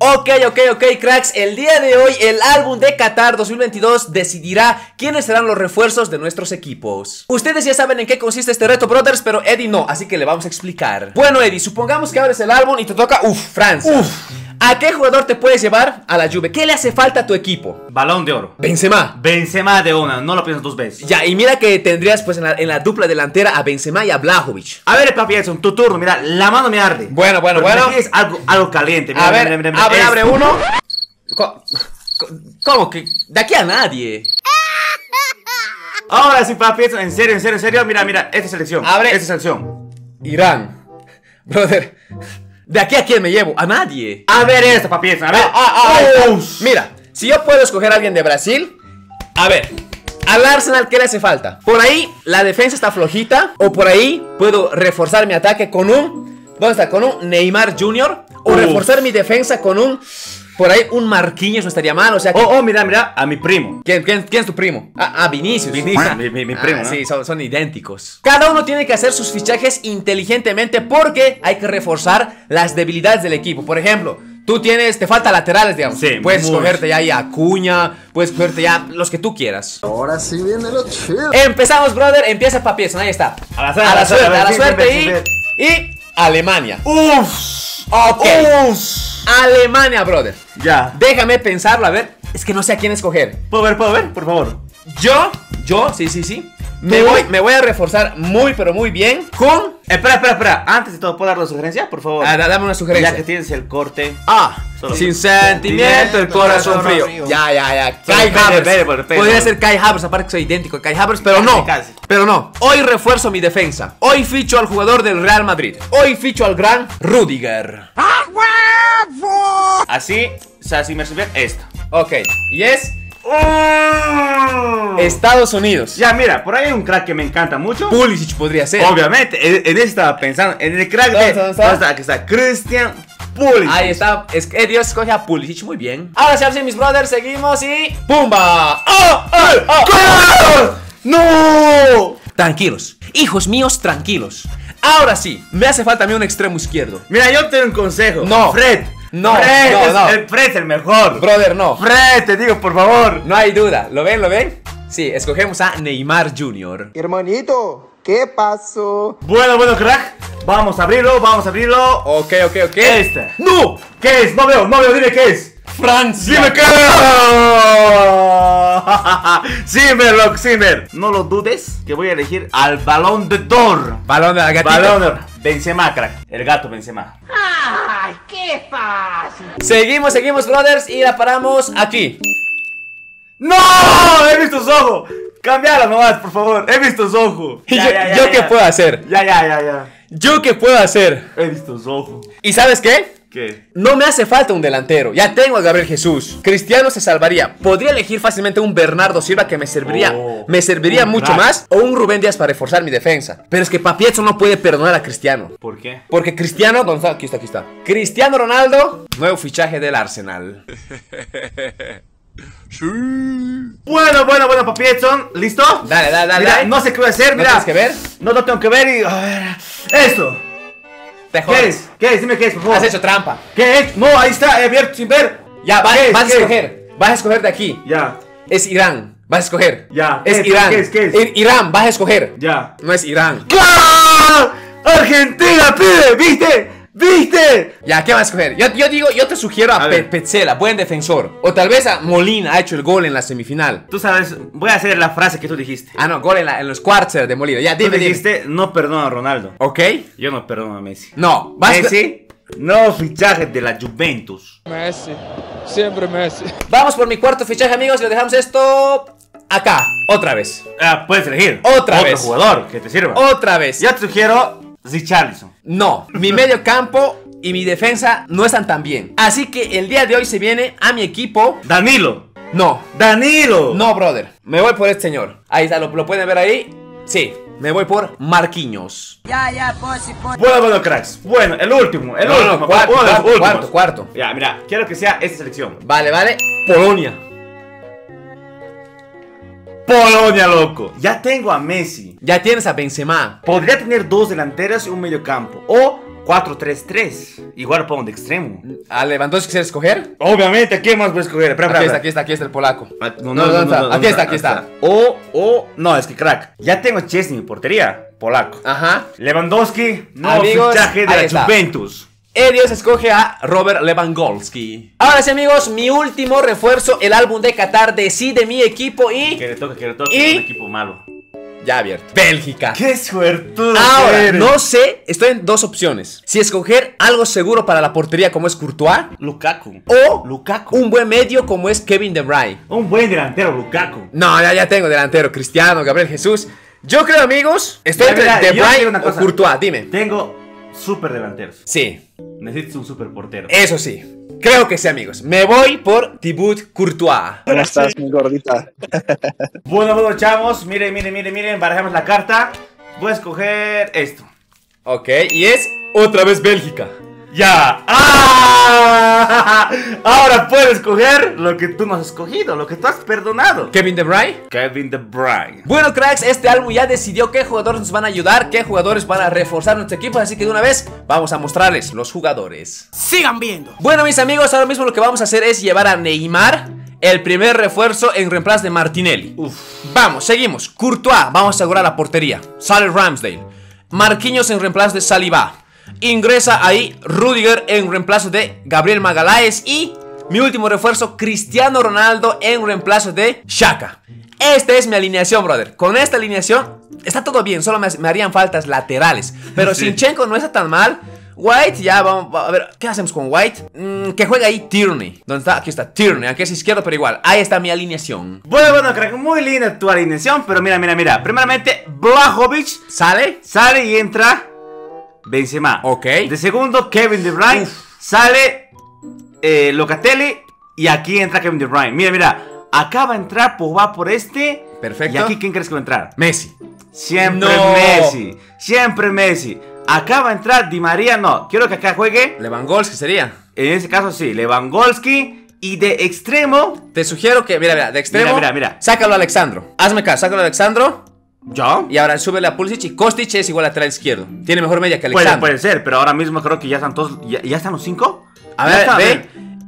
Ok, cracks, el día de hoy el álbum de Qatar 2022 decidirá quiénes serán los refuerzos de nuestros equipos. Ustedes ya saben en qué consiste este reto, brothers, pero Eddie no, así que le vamos a explicar. Bueno, Eddie, supongamos que abres el álbum y te toca, Francia. ¿A qué jugador te puedes llevar a la Juve? ¿Qué le hace falta a tu equipo? Balón de oro. Benzema. Benzema de una, no lo piensas dos veces. Ya, y mira que tendrías pues en la dupla delantera a Benzema y a Vlahovic. A ver, papi Edson, tu turno, mira, la mano me arde. Bueno. Aquí es algo caliente. Mira, A ver, mira, abre uno. ¿Cómo que? De aquí a nadie. Ahora sí, papi Edson, en serio, mira, esta selección. Abre. Esta selección. Irán. Brother, ¿de aquí a quién me llevo? A nadie. A ver esta, papi Edson, a ver. Mira, si yo puedo escoger a alguien de Brasil, a ver, al Arsenal, ¿qué le hace falta? Por ahí la defensa está flojita, o por ahí puedo reforzar mi ataque con un... ¿Dónde está? Con un Neymar Jr. O reforzar mi defensa con un... Por ahí un Marquinhos no estaría mal, o sea que... Mira, a mi primo. ¿Quién es tu primo? Vinicius. Mi primo, ¿no? Sí, son idénticos. Cada uno tiene que hacer sus fichajes inteligentemente porque hay que reforzar las debilidades del equipo. Por ejemplo, te falta laterales, digamos. Sí, puedes escogerte ya a Acuña, puedes escogerte ya los que tú quieras. Ahora sí viene lo chido. Empezamos, brother, empieza Papi Edson, ahí está. A la suerte y Alemania. Ok. Alemania, brother. Ya. Déjame pensarlo, a ver. Es que no sé a quién escoger. ¿Puedo ver, por favor? Yo, sí. Me voy a reforzar pero muy bien con... Espera. Antes de todo, ¿puedo dar una sugerencia, por favor? Dame una sugerencia. Ya que tienes el corte. Sin sentimiento, el corazón frío. Ya. Kai Havertz. Podría ser Kai Havertz, aparte que soy idéntico a Kai Havertz, pero no. Casi. Pero no. Hoy refuerzo mi defensa. Hoy ficho al jugador del Real Madrid. Hoy ficho al gran Rudiger. Así, o sea, si me subía esta. Ok, y es... Estados Unidos. Ya, mira, por ahí hay un crack que me encanta mucho. Pulisic podría ser. Obviamente, en ese estaba pensando. En el crack ¿Dónde está Christian Pulisic. Ahí está, Dios escoge a Pulisic, muy bien. Ahora sí, mis brothers, seguimos y... ¡Pumba! ¡No! Tranquilos, hijos míos, tranquilos. Ahora sí, me hace falta a mí un extremo izquierdo. Mira, yo te doy un consejo. No. Fred No. Fred es el mejor. Brother, no. Fred, te digo, por favor. No hay duda, ¿lo ven? Sí, escogemos a Neymar Jr. Hermanito, ¿qué pasó? Bueno, crack. Vamos a abrirlo. Ok. Este. ¡No! ¿Qué es? No veo, dime qué es. Francia. Dime qué. Zimmer. No lo dudes que voy a elegir al Balón de Oro. Balón de la gatita. Balón de Oro. Benzema, crack. El gato Benzema. ¡Ay, qué fácil! Seguimos, brothers, y la paramos aquí. ¡No! He visto su ojo. Cámbiala nomás, por favor. He visto su ojo. ¿Yo qué puedo hacer? Ya. ¿Yo qué puedo hacer? He visto su ojo. ¿Y sabes qué? ¿Qué? No me hace falta un delantero. Ya tengo a Gabriel Jesús. Cristiano se salvaría. Podría elegir fácilmente un Bernardo Silva que me serviría mucho crack. más. O un Rubén Díaz para reforzar mi defensa. Pero es que Papi Edson no puede perdonar a Cristiano. ¿Por qué? Porque Cristiano, ¿dónde está? Aquí está. Cristiano Ronaldo, nuevo fichaje del Arsenal. Bueno, papi Edson. ¿Listo? Dale. Mira, no sé qué voy a hacer, ¿No mira. tienes que ver? No lo tengo que ver y... A ver... Esto. ¿Qué es? Dime qué es, por favor. Has hecho trampa. ¿Qué es? No, ahí está, he abierto sin ver. Ya, vas ¿Qué es? a escoger. Vas a escoger de aquí. Ya. Es Irán. Vas a escoger. Ya. Es Irán. ¿Qué es? Irán, vas a escoger. Ya. No es Irán. ¡Claro! ¡Argentina, pibe! ¿Viste? Ya, ¿qué vas a escoger? Yo te sugiero a Petzela, buen defensor. O tal vez a Molina, ha hecho el gol en la semifinal. Tú sabes, voy a hacer la frase que tú dijiste. No, gol en los cuartos de Molina. Ya, Tú dime. dijiste, no perdono a Ronaldo. ¿Ok? Yo no perdono a Messi. No, Messi, no fichaje de la Juventus. Messi, siempre Messi. Vamos por mi cuarto fichaje, amigos, y lo dejamos esto acá, otra vez. Puedes elegir Otra vez. otro jugador que te sirva. Otra vez. Yo te sugiero Richarlison. No, mi medio campo y mi defensa no están tan bien. Así que el día de hoy se viene a mi equipo. Danilo. No, brother. Me voy por este señor. Ahí está, ¿lo pueden ver ahí? Sí, me voy por Marquinhos. Ya, pues. Bueno, cracks. Bueno, el último. Cuarto. Ya, mira, quiero que sea esta selección. Vale. Polonia. Polonia, loco. Ya tengo a Messi. Ya tienes a Benzema. Podría tener dos delanteras y un medio campo. O 4-3-3. Igual pongo de extremo. ¿A Lewandowski quieres escoger? Obviamente, ¿a quién más voy a escoger? Espera, Aquí está el polaco. No, Aquí está. No, es que crack. Ya tengo Chesney en portería. Polaco. Ajá. Lewandowski, nuevo Amigos, fichaje de ahí la está. Juventus. Edios escoge a Robert Lewandowski. Ahora sí, amigos, mi último refuerzo, el álbum de Qatar decide mi equipo y... Que le toque, ¿Y? un equipo malo. Ya abierto. Bélgica. ¡Qué suertudo! Ahora, eres. no sé, estoy en dos opciones. Si escoger algo seguro para la portería como es Courtois Lukaku. o Lukaku. un buen medio como es Kevin De Bruyne. Un buen delantero, Lukaku. No, ya tengo delantero, Cristiano, Gabriel Jesús. Yo creo, amigos, estoy entre Mira, De yo Bruyne quiero una o cosa. Courtois, dime. Tengo super delanteros. Sí, Necesitas un super portero. eso sí. Creo que sí, amigos. Me voy por Thibaut Courtois. ¿Cómo estás, mi gordita? Bueno, chavos. Miren. Barajamos la carta. Voy a escoger esto. Ok, y es otra vez Bélgica. ¡Ya! ¡Ah! Ahora puedes escoger lo que tú no has escogido, lo que tú has perdonado. Kevin De Bruyne. Kevin De Bruyne. Bueno, cracks, este álbum ya decidió qué jugadores nos van a ayudar, qué jugadores van a reforzar nuestro equipo, así que de una vez vamos a mostrarles los jugadores. Sigan viendo. Bueno, mis amigos, ahora mismo lo que vamos a hacer es llevar a Neymar, el primer refuerzo en reemplazo de Martinelli. Vamos, seguimos. Courtois, vamos a asegurar la portería. Sale Ramsdale. Marquinhos en reemplazo de Saliba. Ingresa ahí Rudiger en reemplazo de Gabriel Magalhães. Y mi último refuerzo, Cristiano Ronaldo en reemplazo de Xhaka. Esta es mi alineación, brother. Con esta alineación está todo bien, solo me harían faltas laterales. Pero Sí. Zinchenko no está tan mal. White, ya vamos a ver, ¿qué hacemos con White? Que juega ahí Tierney. ¿Dónde está? Aquí está Tierney, aquí es izquierdo, pero igual. Ahí está mi alineación. Bueno, crack, muy linda tu alineación, pero mira. Primeramente, Vlahovic ¿Sale? sale y entra Benzema. Ok. De segundo, Kevin De Bruyne. Sale Locatelli y aquí entra Kevin De Bruyne. Mira. Acá va a entrar Pogba por este. Perfecto. ¿Y aquí quién crees que va a entrar? Messi. Siempre No. Messi. Siempre Messi. Acá va a entrar Di María, no. Quiero que acá juegue. Lewandowski sería. En ese caso sí, Lewandowski. Y de extremo. Te sugiero que, mira, de extremo. Mira. Sácalo a Alexandro. Hazme caso, sácalo a Alexandro. ¿Yo? Y ahora súbele a Pulisic. Y Kostic es igual lateral izquierdo. Tiene mejor media que Alexandro. Puede ser, pero ahora mismo creo que ya están todos. ¿Ya están los 5? A ver, ve.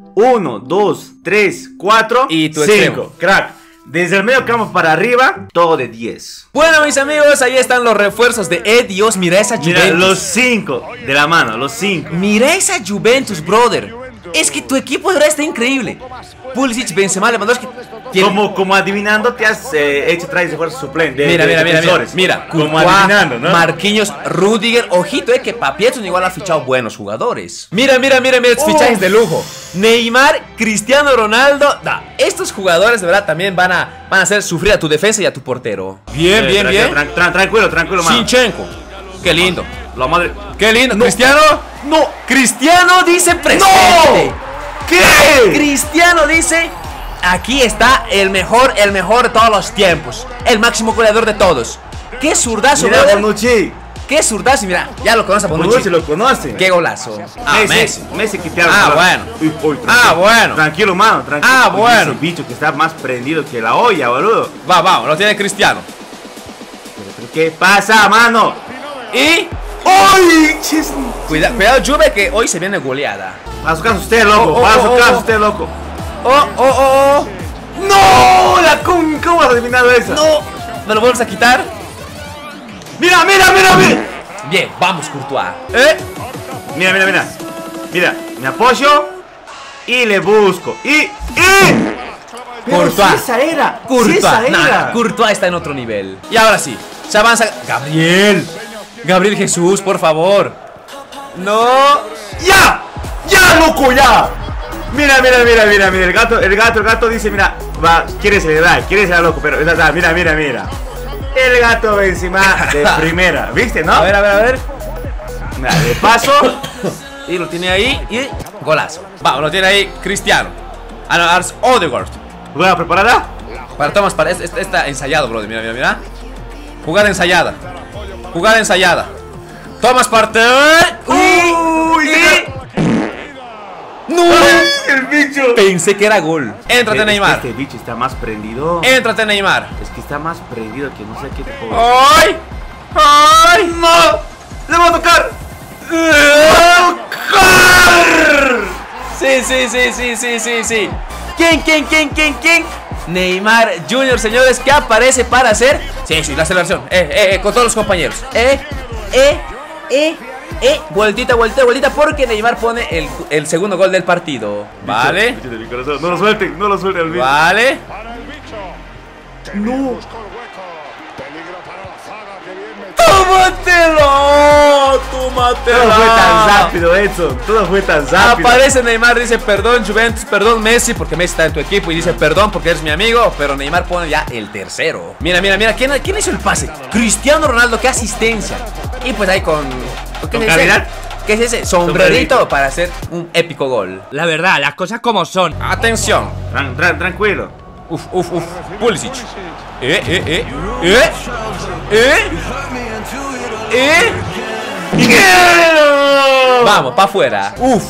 1, 2, 3, 4 Y tu extremo. Crack. Desde el medio campo para arriba, todo de 10. Bueno, mis amigos, ahí están los refuerzos de Dios, mira esa Juventus. Mira, los 5 de la mano, los 5. Mira esa Juventus, brother. Es que tu equipo de verdad está increíble. Pulisic, Benzema, Lewandowski. Como adivinando te has hecho trajes de fuerza suplente. Mira, como Courtois, adivinando, ¿no? Marquinhos, Rudiger. Ojito, que Papietson igual ha fichado buenos jugadores. Mira, estos fichajes de lujo. Neymar, Cristiano Ronaldo. Estos jugadores de verdad también van a hacer sufrir a tu defensa y a tu portero. Bien. Tranquilo, mano. Zinchenko. Qué lindo. La madre. Qué lindo. No. Cristiano. No. Cristiano dice presente. ¡No! ¿Qué? Cristiano dice: aquí está el mejor de todos los tiempos. El máximo goleador de todos. Qué zurdazo, Mira, brother. Bonucci. Qué zurdazo, mira, ya lo conoce a Bonucci Bonucci. lo conoce. Qué golazo. Messi quitaron. Bueno. Tranquilo. Bueno. Tranquilo, mano, tranquilo. Ah, bueno. Ese bicho que está más prendido que la olla, boludo. Vamos, lo tiene Cristiano. ¿Qué pasa, mano? Y ¡Ay! Chesney. cuidado, Juve, que hoy se viene goleada. Para su casa usted, loco. Para su casa usted, loco. Oh. ¡No! ¿Cómo has adivinado eso? No, ¿me lo vuelves a quitar? Mira. Bien, vamos, Courtois. Mira, me apoyo y le busco. Pero Courtois. si esa era. Courtois, Si esa era. Courtois está en otro nivel. Y ahora sí, se avanza. Gabriel Jesús, por favor. No. ¡Ya! ¡Loco, ya! Mira. El gato dice, mira, quiere acelerar, loco, pero mira. El gato Benzema de primera, ¿viste, no? A ver. Mira, de paso. Y lo tiene ahí y golazo. Vamos, lo tiene ahí Cristiano. Ars Odegaard. ¿Jugada preparada? Para está ensayado, brother. Mira. Jugada ensayada. Thomas Partey. ¡No! ¡El bicho! Pensé que era gol. Éntrate, Neymar. Este bicho está más prendido. Éntrate, Neymar. Es que está más prendido que no sé qué te puedo. ¡Ay! ¡No! ¡Le voy a tocar! Sí. ¿Quién? Neymar Jr., señores, que aparece para hacer. Sí, la celebración. Con todos los compañeros. Vueltita, porque Neymar pone el segundo gol del partido. Vale. No lo suelten, olviden. Vale. No. ¡Tómatelo! Todo fue tan rápido, Edson. Todo fue tan rápido. Aparece Neymar, dice perdón Juventus, perdón Messi, porque Messi está en tu equipo. Y dice perdón porque eres mi amigo. Pero Neymar pone ya el tercero. Mira, ¿quién hizo el pase? Cristiano Ronaldo, qué asistencia. Y pues ahí con calidad. ¿Qué es ese? Sombrerito para hacer un épico gol. La verdad, las cosas como son. Atención. Tranquilo. Uf. Pulisic. Vamos, pa' afuera. Uf.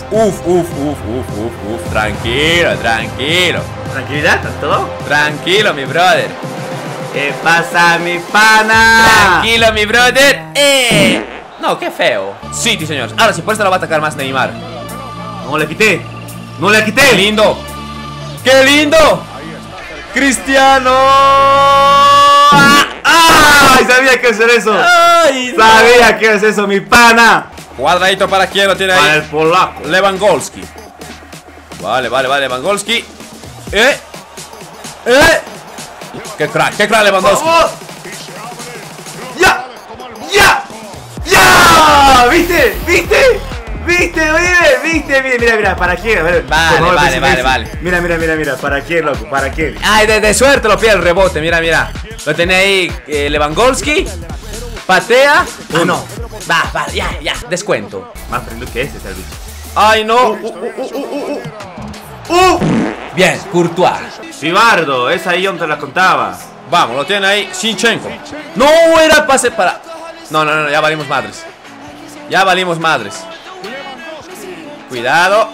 Tranquilo. ¿Tranquilidad? ¿Todo? Tranquilo, mi brother. ¿Qué pasa, mi pana? Tranquilo, mi brother. No, qué feo. Sí, señores. Ahora sí, por eso lo va a atacar más Neymar. No le quité. ¡Qué lindo! ¡Cristiano! ¡Ay! Sabía que hacer eso. ¡Ay, no! Sabía que es eso, mi pana. Cuadradito para quién lo tiene ahí. Para el polaco. Lewandowski. Vale, Lewandowski. ¡Qué crack Lewandowski! ¡Por favor! ¡Ya! ¿Viste? Mira, ¿para quién? A ver, Vale. Mira, ¿para quién, loco? ¿Para quién? Ay, de suerte lo pide el rebote, mira. Lo tenía ahí Lewandowski. Patea. No. Va, ya, descuento. Más prendo que ese servicio. Ay, no. Bien, Courtois. Pibardo, esa ahí yo te la contaba. Vamos, lo tiene ahí Zinchenko. No, era pase para... No, ya valimos madres. Cuidado.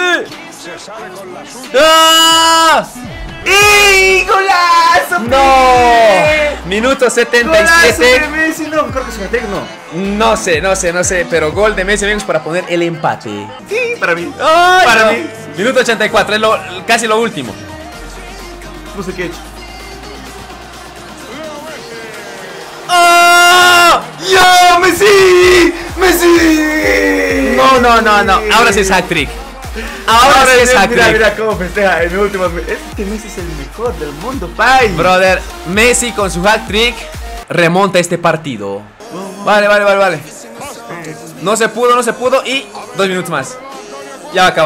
¡Ah! ¡Y golazo! ¡No! Minuto 77. De Messi, no, creo que es un No sé, pero gol de Messi, amigos, para poner el empate. Sí, para mí. Ay, para no. mí. Minuto 84, es casi lo último. No sé qué he hecho. ¡Oh! ¡Ya, Messi! No. Ahora sí es hat-trick. Ahora sí es hat-trick. Mira cómo festeja en últimos. Este Messi es el mejor del mundo, pai. Brother, Messi con su hat-trick remonta este partido. Vale. No se pudo y 2 minutos más. Ya va a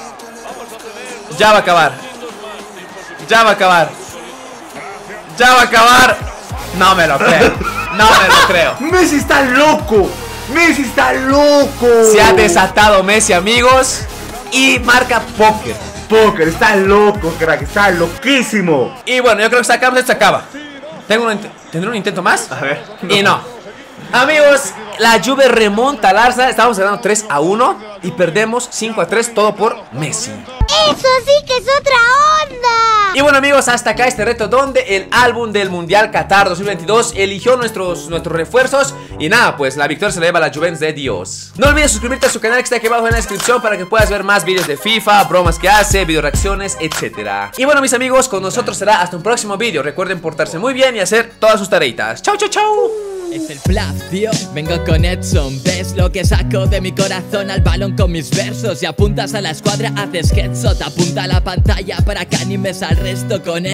acabar. No me lo creo. Messi está loco. Se ha desatado Messi, amigos. Y marca póker. Está loco, crack. Está loquísimo. Y bueno, yo creo que sacamos esto, se acaba. ¿Tendré un intento más? A ver. Y no. Amigos, la Juve remonta al Arsenal. Estábamos ganando 3-1 y perdemos 5-3, todo por Messi. ¡Eso sí que es otra onda! Y bueno, amigos, hasta acá este reto donde el álbum del Mundial Qatar 2022 eligió nuestros refuerzos. Y nada, pues la victoria se la lleva a la Juventus de Dios. No olvides suscribirte a su canal que está aquí abajo en la descripción para que puedas ver más vídeos de FIFA, bromas que hace, video reacciones, etc. Y bueno, mis amigos, con nosotros será hasta un próximo vídeo. Recuerden portarse muy bien y hacer todas sus tareitas. Chau. Es el Flav, tío, vengo con Edson. ¿Ves lo que saco de mi corazón al balón con mis versos? Y apuntas a la escuadra, haces headshot. Apunta a la pantalla para que animes al resto con él.